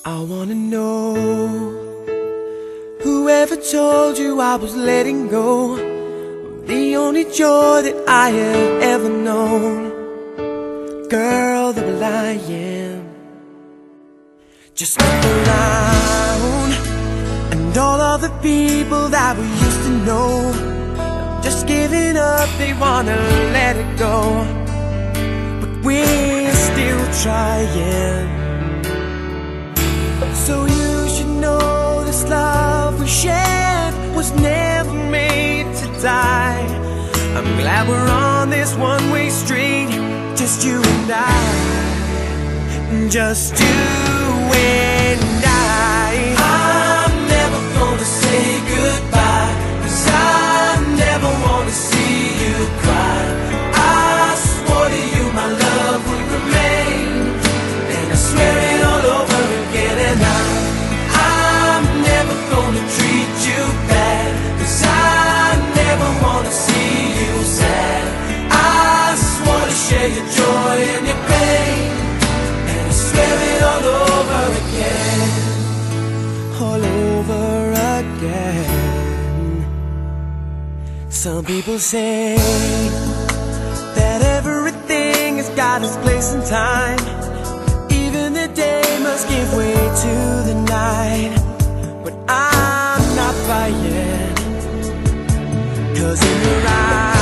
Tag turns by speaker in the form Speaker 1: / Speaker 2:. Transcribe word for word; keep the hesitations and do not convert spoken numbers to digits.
Speaker 1: I wanna know, whoever told you I was letting go of the only joy that I have ever known? Girl, the will I am. Just look around, and all of the people that we used to know have just giving up, they wanna let it go. But we're still trying. So you should know this love we shared was never made to die. I'm glad we're on this one-way street, just you and I, just you and I. I'm never gonna say goodbye, 'cause I never wanna see you cry. I swore to you my love would remain, and I swear it all over again. And I, I'm never gonna treat you bad, 'cause I never wanna see you sad. I swore to share your joy and your pain, and I swear it all over again, all over again. Some people say that everything has got its place and time. Even the day must give way to the night. But I'm not buying, 'cause in your eyes